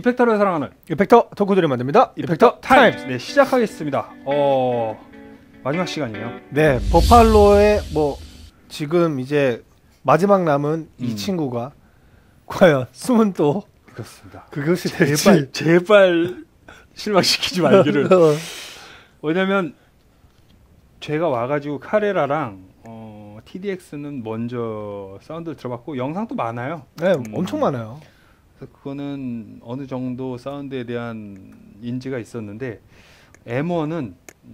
이펙터를 사랑하는 이펙터 덕후들이 만듭니다. 이펙터 타임스. 네, 시작하겠습니다. 마지막 시간이에요. 네, 버팔로의 뭐 지금 이제 마지막 남은 이 친구가 과연 숨은 또 그렇습니다. 그것이 될지 제발 실망시키지 말기를. 왜냐면 제가 와가지고 카레라랑 TDX는 먼저 사운드를 들어봤고 영상도 많아요. 네, 엄청 많아요. 그래서 그거는 어느 정도 사운드에 대한 인지가 있었는데 M1은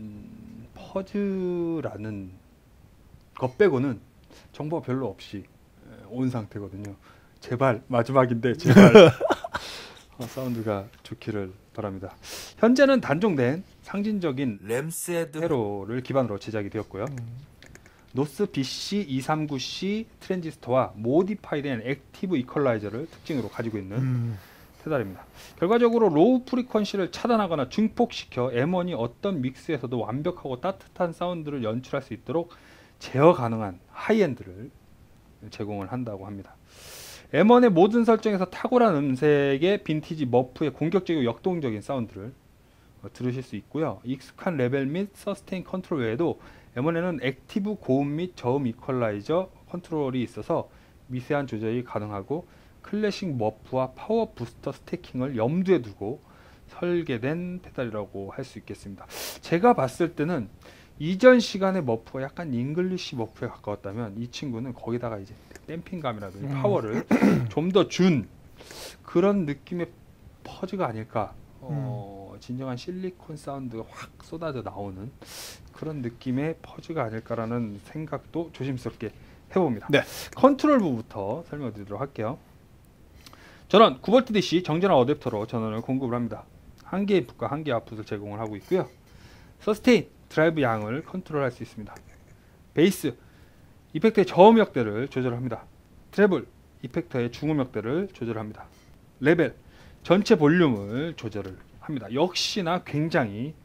퍼즈라는 것 빼고는 정보가 별로 없이 온 상태거든요. 제발 마지막인데 제발 사운드가 좋기를 바랍니다. 현재는 단종된 상징적인 램세드 회로를 기반으로 제작이 되었고요. 노스 BC239C 트랜지스터와 모디파이된 액티브 이퀄라이저를 특징으로 가지고 있는 페달입니다. 결과적으로 로우 프리퀀시를 차단하거나 증폭시켜 M1이 어떤 믹스에서도 완벽하고 따뜻한 사운드를 연출할 수 있도록 제어 가능한 하이엔드를 제공을 한다고 합니다. M1의 모든 설정에서 탁월한 음색의 빈티지 머프의 공격적이고 역동적인 사운드를 들으실 수 있고요. 익숙한 레벨 및 서스테인 컨트롤 외에도 M1에는 액티브 고음 및 저음 이퀄라이저 컨트롤이 있어서 미세한 조절이 가능하고 클래식 머프와 파워 부스터 스태킹을 염두에 두고 설계된 페달이라고 할 수 있겠습니다. 제가 봤을 때는 이전 시간의 머프가 약간 잉글리시 머프에 가까웠다면 이 친구는 거기다가 이제 댐핑감이라든지 파워를 좀 더 준 그런 느낌의 퍼즈가 아닐까. 진정한 실리콘 사운드가 확 쏟아져 나오는 그런 느낌의 퍼즈가 아닐까라는 생각도 조심스럽게 해봅니다. 네. 컨트롤 부부터 설명드리도록 할게요. 전원 9V DC 정전화 어댑터로 전원을 공급을 합니다. 1개 인풋과 1개 아웃풋을 제공을 하고 있고요. 서스테인 드라이브 양을 컨트롤할 수 있습니다. 베이스 이펙터의 저음 역대를 조절합니다. 트래블 이펙터의 중음 역대를 조절합니다. 레벨 전체 볼륨을 조절을 합니다. 역시나 굉장히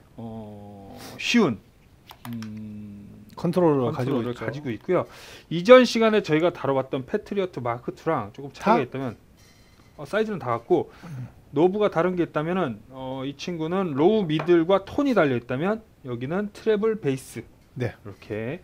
쉬운 컨트롤러를 가지고 있고요. 이전 시간에 저희가 다뤄봤던 패트리어트 마크 2랑 조금 차이가 있다면 사이즈는 다 같고 노브가 다른 게 있다면은 이 친구는 로우 미들과 톤이 달려 있다면 여기는 트래블 베이스 이렇게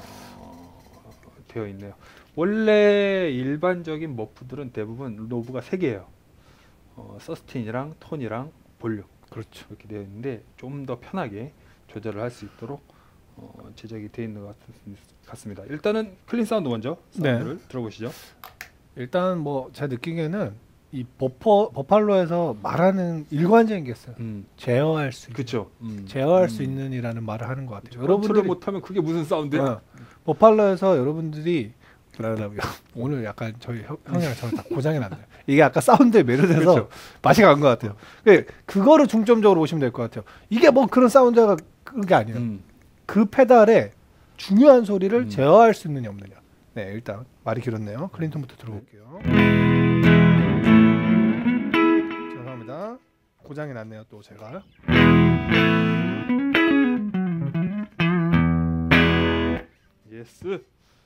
되어 있네요. 원래 일반적인 머프들은 대부분 노브가 3개예요. 서스테인이랑 톤이랑 볼륨 그렇죠. 이렇게 되어 있는데 좀 더 편하게 조절을 할 수 있도록 제작이 되어 있는 것 같습니다. 일단은 클린 사운드 먼저 사운드를 들어보시죠. 일단 뭐 제가 느끼기에는 이 버팔로에서 말하는 일관적인 게 있어요. 제어할 수 있는. 제어할 수 있는이라는 말을 하는 것 같아요. 여러분들이 못하면 그게 무슨 사운드야? 버팔로에서 여러분들이 오늘 약간 저희 형이랑 저랑 다 고장이 났네요. 이게 아까 사운드에 매료돼서 맛이 간 것 같아요. 그거를 중점적으로 보시면 될 것 같아요. 이게 뭐 그런 사운드가 그런 게 아니에요. 그 페달의 중요한 소리를 제어할 수 있느냐 없느냐. 네, 일단 말이 길었네요. 클린턴부터 들어볼게요. 죄송합니다. 고장이 났네요. 또 제가. 예스.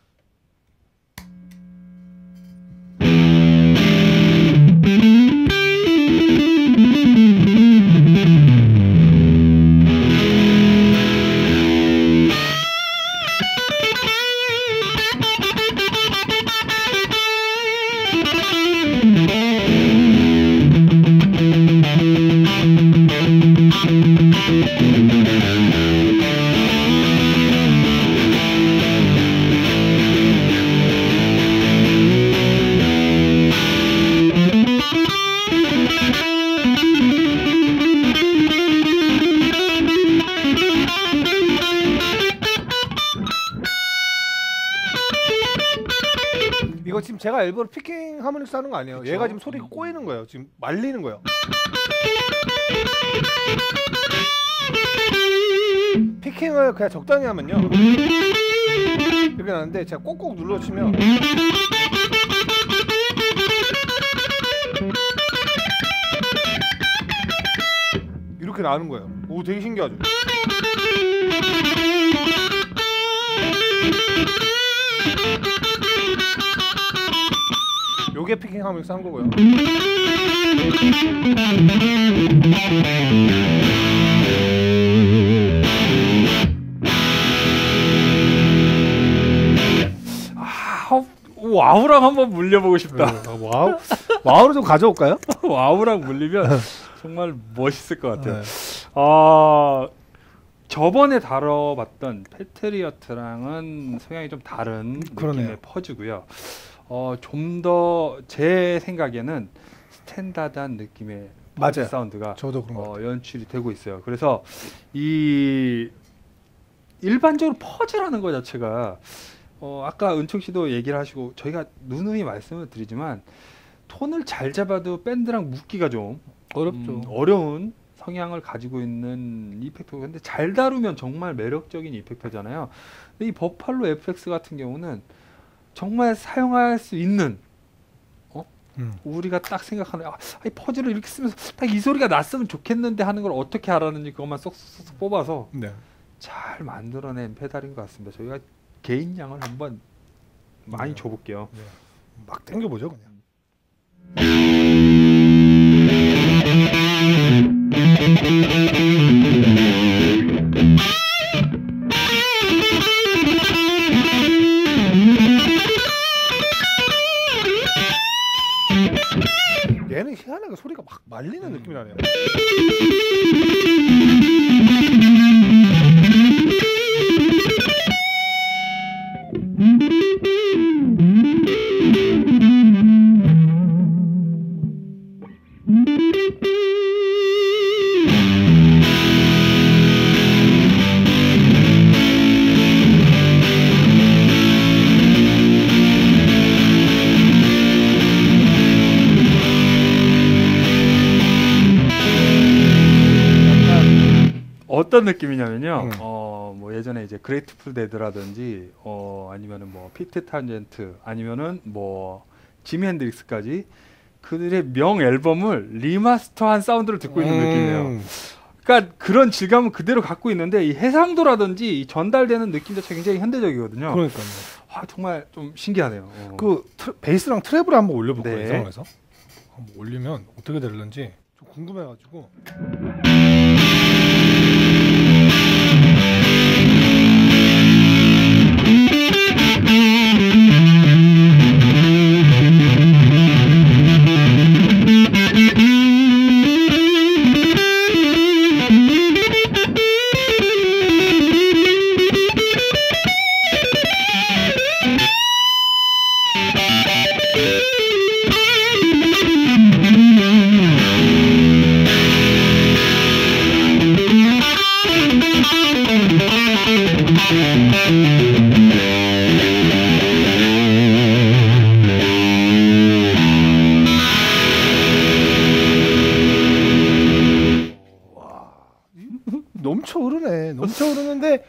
이거 지금 제가 일부러 피킹 하모닉스 하는 거 아니에요. 그쵸? 얘가 지금 소리가 꼬이는 거예요. 지금 말리는 거예요. 피킹을 그냥 적당히 하면요 이렇게 나는데 제가 꼭꼭 눌러치면 이렇게 나는 거예요. 오, 되게 신기하죠? 요게 피킹하면서 한 거고요. 와우랑 한번 물려보고 싶다. 와우를 좀 가져올까요? 와우랑 물리면 정말 멋있을 것 같아요. 네. 저번에 다뤄봤던 패트리어트랑은 성향이 좀 다른 그러네요. 느낌의 퍼즈고요. 좀 더 제 생각에는 스탠다드한 느낌의 퍼즈 맞아요. 사운드가 저도 그런 것 같아요. 연출이 되고 있어요. 그래서 이 일반적으로 퍼즈라는 것 자체가 아까 은총 씨도 얘기를 하시고 저희가 누누이 말씀을 드리지만 톤을 잘 잡아도 밴드랑 묶기가 좀 어렵죠. 어려운 성향을 가지고 있는 이펙터. 근데 잘 다루면 정말 매력적인 이펙터잖아요. 근데 이 버팔로 FX 같은 경우는 정말 사용할 수 있는 우리가 딱 생각하는 이 퍼즐을 이렇게 쓰면서 딱 이 소리가 났으면 좋겠는데 하는 걸 어떻게 알았는지 그것만 쏙쏙쏙 뽑아서 네. 잘 만들어낸 페달인 것 같습니다. 저희가 개인 양을 한번 많이 줘볼게요. 네. 막 당겨보죠 그냥. 얘는 희한하게 소리가 막 말리는 느낌이 나네요. 어떤 느낌이냐면요. 뭐 예전에 이제 그레이트풀 데드라든지 아니면은 뭐 피트 탄젠트 아니면은 뭐 지미 핸드릭스까지 그들의 명 앨범을 리마스터한 사운드를 듣고 있는 느낌이에요. 그러니까 그런 질감은 그대로 갖고 있는데 이 해상도라든지 이 전달되는 느낌 자체가 굉장히 현대적이거든요. 그러니까요. 정말 좀 신기하네요. 그 베이스랑 트래블을 한번 올려볼까요? 네. 이 상황에서 한번 올리면 어떻게 될런지 좀 궁금해가지고. 넘쳐 흐르는데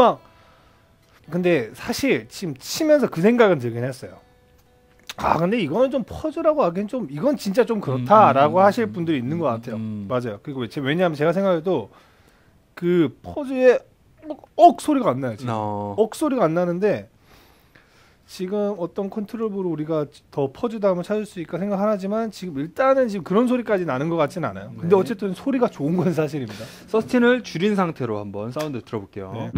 근데 사실 지금 치면서 그 생각은 들긴 했어요. 근데 이거는 좀 퍼즐라고 하기엔 좀 이건 진짜 좀 그렇다라고 하실 분들이 있는 것 같아요. 맞아요. 그리고 왜냐하면 제가 생각해도 그 퍼즐에 소리가 안 나요. 지금. 소리가 안 나는데 지금 어떤 컨트롤으로 우리가 더 퍼즐다음을 찾을 수 있을까 생각하지만 지금 일단은 지금 그런 소리까지 나는 것 같지는 않아요. 근데 어쨌든 소리가 좋은 건 사실입니다. 서스틴을 줄인 상태로 한번 사운드 들어볼게요.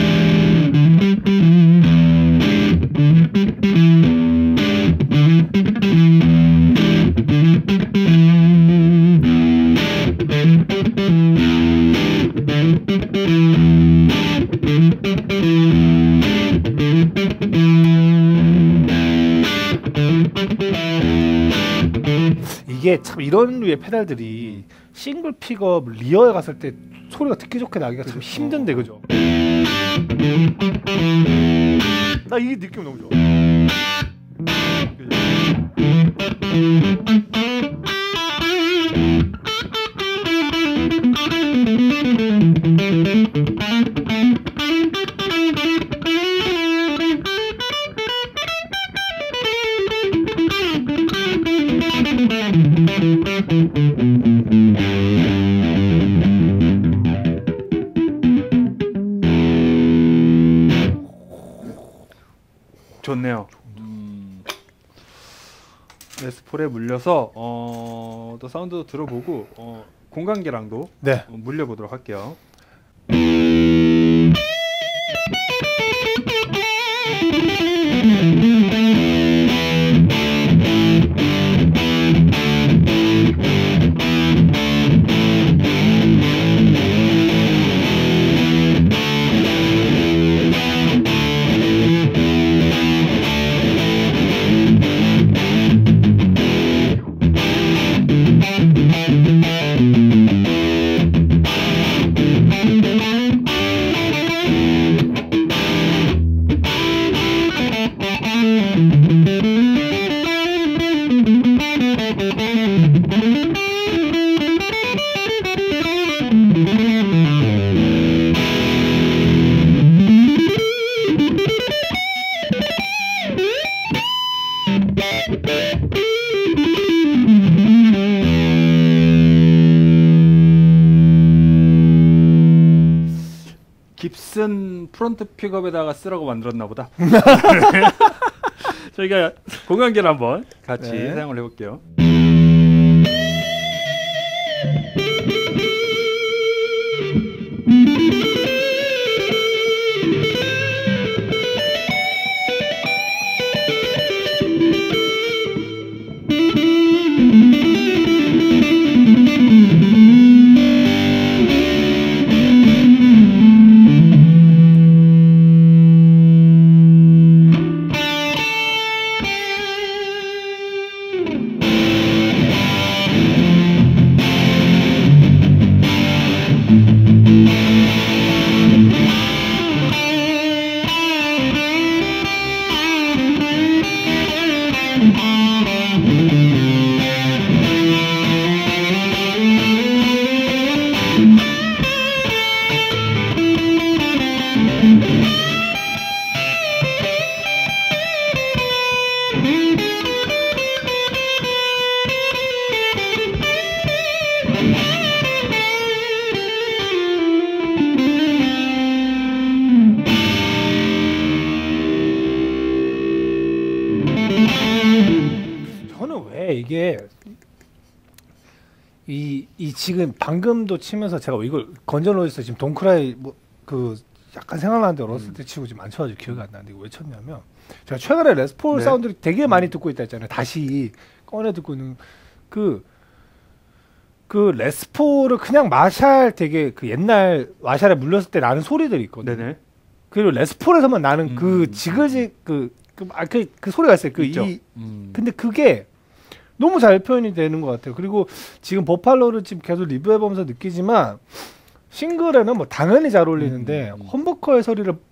이게 참 이런 류의 페달들이 싱글 픽업 리어에 갔을 때 소리가 듣기 좋게 나기가 참 힘든데 그죠? 나 이 느낌 너무 좋아. 좋네요. 레스폴에 물려서 또 사운드도 들어보고 공간계랑도 네. 물려보도록 할게요. 깁슨 프론트 픽업에다가 쓰라고 만들었나 보다. 저희가 공간계를 한번 같이 네. 사용을 해볼게요. 저는 왜 이게 이 지금 방금도 치면서 제가 이걸 건전로에서 지금 동크라이 뭐 그 약간 생각나는데 어렸을 때 치고 지금 안 쳐가지고 기억이 안 나는데 이거 왜 쳤냐면 제가 최근에 레스폴 네. 사운드를 되게 많이 듣고 있다 했잖아요. 다시 꺼내 듣고 있는 그 레스폴을 그냥 마샬 되게 그 옛날 마샬에 물렸을 때 나는 소리들이 있거든요. 네네. 그리고 레스폴에서만 나는 그 지글지 그 소리가 있어요. 있죠. 근데 그게 너무 잘 표현이 되는 것 같아요. 그리고 지금 버팔로를 지금 계속 리뷰해보면서 느끼지만 싱글에는 뭐 당연히 잘 어울리는데 험버커의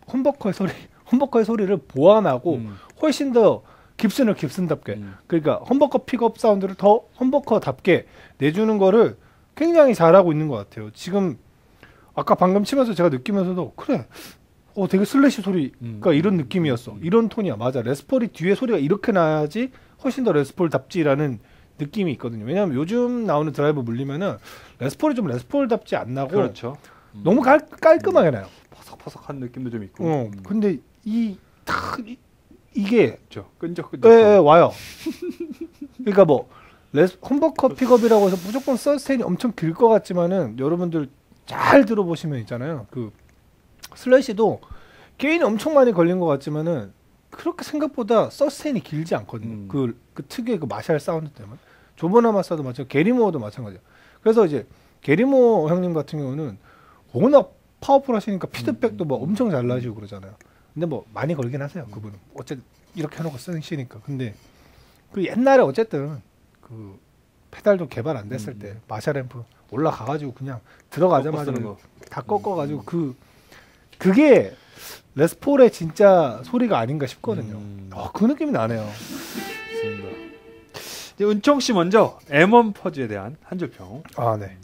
소리를 보완하고 훨씬 더 깁슨을 깁슨답게 그러니까 험버커 픽업 사운드를 더 험버커답게 내주는 거를 굉장히 잘하고 있는 것 같아요. 지금 아까 방금 치면서 제가 느끼면서도 그래 되게 슬래시 소리가 이런 느낌이었어. 이런 톤이야. 맞아. 레스폴이 뒤에 소리가 이렇게 나야지 훨씬 더 레스폴답지라는 느낌이 있거든요. 왜냐하면 요즘 나오는 드라이브 물리면은 레스폴이 좀 레스폴답지 안 나고 그렇죠. 너무 깔끔하게 나요. 퍼석퍼석한 느낌도 좀 있고. 근데 이게 그렇죠. 끈적끈적. 예, 와요. 그러니까 뭐 험버커 픽업이라고 해서 무조건 서스테인이 엄청 길 것 같지만은 여러분들 잘 들어보시면 있잖아요. 그 슬래시도 게인이 엄청 많이 걸린 것 같지만은 그렇게 생각보다 서스테인이 길지 않거든요. 그 특유의 그 마샬 사운드 때문에. 조버나마사도 마찬가지고 게리모어도 마찬가지야. 그래서 이제 게리모어 형님 같은 경우는 워낙 파워풀 하시니까 피드백도 뭐 엄청 잘 나시고 그러잖아요. 근데 뭐 많이 걸긴 하세요. 그분은. 어쨌든 이렇게 해놓고 쓰시니까. 근데 그 옛날에 어쨌든 그 페달도 개발 안 됐을 때 마샬 앰프 올라가가지고 그냥 들어가자마자 다 꺾어가지고 그게 레스폴의 진짜 소리가 아닌가 싶거든요. 그 느낌이 나네요. 좋습니다. 이제 은총 씨 먼저 M1 퍼즈에 대한 한 줄 평. 아 네.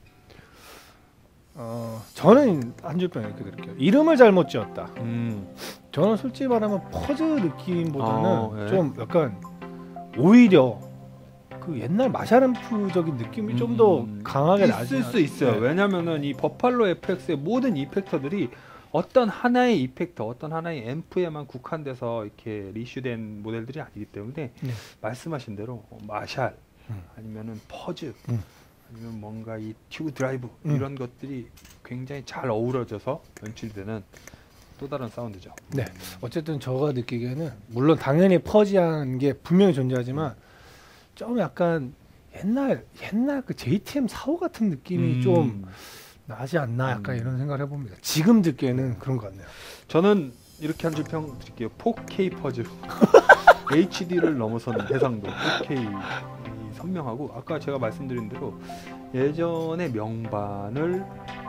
저는 한 줄 평 이렇게 드릴게요. 이름을 잘못 지었다. 저는 솔직히 말하면 퍼즈 느낌보다는 네. 좀 약간 오히려 그 옛날 마샬 앰프적인 느낌이 좀 더 강하게 나지. 있을 수 있어요. 네. 왜냐면은 이 버팔로 FX의 모든 이펙터들이 어떤 하나의 이펙터, 어떤 하나의 앰프에만 국한돼서 이렇게 리슈된 모델들이 아니기 때문에 네. 말씀하신 대로 마샬 아니면은 퍼즈 아니면 뭔가 이 튜브 드라이브 이런 것들이 굉장히 잘 어우러져서 연출되는 또 다른 사운드죠. 네. 어쨌든 제가 느끼기에는 물론 당연히 퍼지한 게 분명히 존재하지만 좀 약간 옛날 그 JTM 45 같은 느낌이 좀 나지 않나 약간 이런 생각을 해봅니다. 지금 듣기에는 그런 것 같네요. 저는 이렇게 한 줄 평 드릴게요. 4K 퍼즈 HD를 넘어서는 해상도 4K 선명하고 아까 제가 말씀드린 대로 예전에 명반을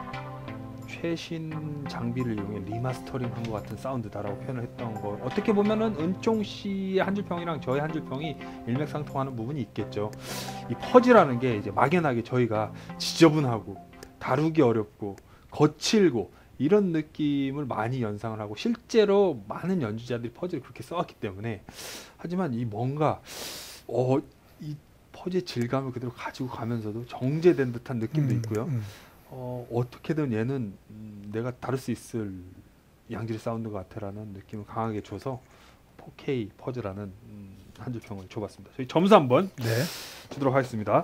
최신 장비를 이용해 리마스터링한 것 같은 사운드다라고 표현을 했던 거 어떻게 보면은 은총 씨의 한 줄 평이랑 저의 한 줄 평이 일맥상통하는 부분이 있겠죠. 이 퍼즈라는 게 이제 막연하게 저희가 지저분하고 다루기 어렵고 거칠고 이런 느낌을 많이 연상을 하고 실제로 많은 연주자들이 퍼즈를 그렇게 써왔기 때문에 하지만 이 뭔가 이 퍼즈의 질감을 그대로 가지고 가면서도 정제된 듯한 느낌도 있고요. 어떻게든 얘는 내가 다룰 수 있을 양질의 사운드 같아라는 느낌을 강하게 줘서 4K 퍼즈라는 한 줄 평을 줘봤습니다. 저희 점수 한번 주도록 하겠습니다.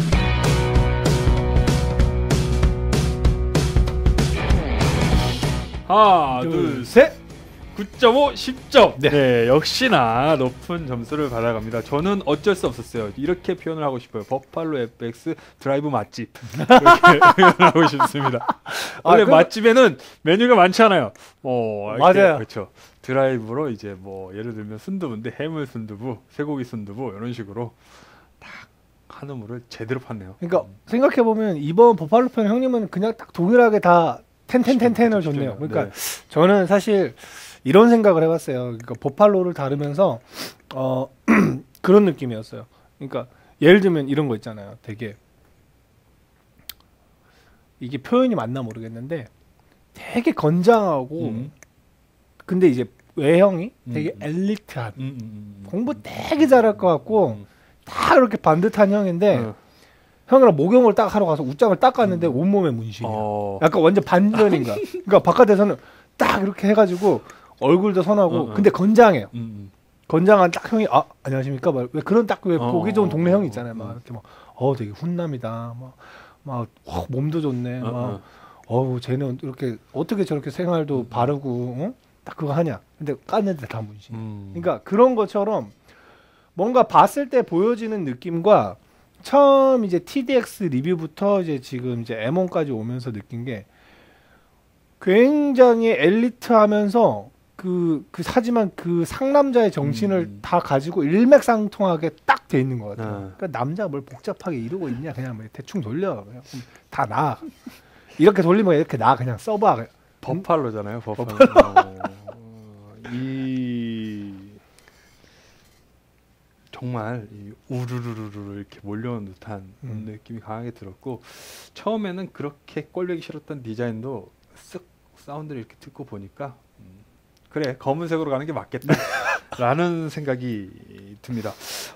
하나, 둘, 셋! 9.5, 10점. 네, 역시나 높은 점수를 받아갑니다. 저는 어쩔 수 없었어요. 이렇게 표현을 하고 싶어요. 버팔로 FX 드라이브 맛집. 이렇게 표현하고 싶습니다. 원래 맛집에는 메뉴가 많잖아요. 맞아요. 그렇죠. 드라이브로 이제 뭐 예를 들면 순두부인데 해물 순두부, 쇠고기 순두부 이런 식으로 딱 한우물을 제대로 팠네요. 그러니까 생각해 보면 이번 버팔로 편 형님은 그냥 딱 동일하게 다 텐텐텐텐을 줬네요. 그러니까 저는 사실 이런 생각을 해봤어요. 그러니까 버팔로를 다루면서 그런 느낌이었어요. 그러니까 예를 들면 이런 거 있잖아요. 되게 이게 표현이 맞나 모르겠는데 되게 건장하고 근데 이제 외형이 되게 엘리트한 공부 되게 잘할 것 같고 다 이렇게 반듯한 형인데 형이랑 목욕을 딱 하러 가서 웃장을 닦았는데 온몸에 문신이야. 약간 완전 반전인가. 그러니까 바깥에서는 딱 이렇게 해가지고 얼굴도 선하고 근데 건장해요. 건장한 딱 형이 안녕하십니까? 왜 그런 딱 왜 보기 좋은 동네 형이 있잖아요. 막 이렇게 막 되게 훈남이다. 막 몸도 좋네. 막 쟤는 이렇게 어떻게 저렇게 생활도 바르고 딱 그거 하냐. 근데 깠는데 다 문신. 그러니까 그런 것처럼 뭔가 봤을 때 보여지는 느낌과 처음 이제 TDX 리뷰부터 이제 지금 이제 M1까지 오면서 느낀 게 굉장히 엘리트하면서 하지만 그 상남자의 정신을 다 가지고 일맥상통하게 딱 돼 있는 것 같아요. 그러니까 남자 뭘 복잡하게 이러고 있냐 그냥 뭐 대충 돌려 그냥 다 나. 이렇게 돌리면 이렇게 나 그냥 써봐. 버팔로잖아요. 버팔로. 정말 우르르르르 이렇게 몰려온 듯한 느낌이 강하게 들었고 처음에는 그렇게 꼴보기 싫었던 디자인도 쓱 사운드를 이렇게 듣고 보니까 그래 검은색으로 가는 게 맞겠다라는 생각이 듭니다.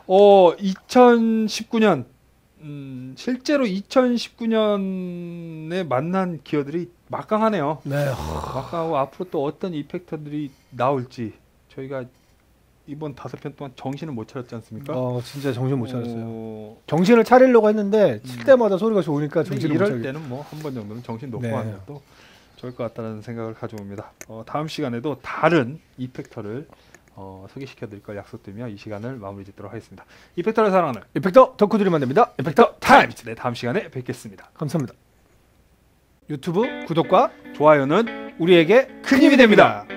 2019년 실제로 2019년에 만난 기어들이 막강하네요. 네. 막강하고 앞으로 또 어떤 이펙터들이 나올지 저희가 이번 5편 동안 정신을 못 차렸지 않습니까? 진짜 정신 못 차렸어요. 정신을 차리려고 했는데 칠 때마다 소리가 좋으니까 정신을 못 차리고. 이럴 때는 뭐 한 번 정도는 정신 놓고 하는 것도 좋을 것 같다는 생각을 가져옵니다. 다음 시간에도 다른 이펙터를 소개시켜 드릴 걸 약속드리며 이 시간을 마무리 짓도록 하겠습니다. 이펙터를 사랑하는 이펙터 덕후들이 만듭니다. 이펙터 타임즈. 네, 다음 시간에 뵙겠습니다. 감사합니다. 유튜브 구독과 좋아요는 우리에게 큰 힘이 됩니다.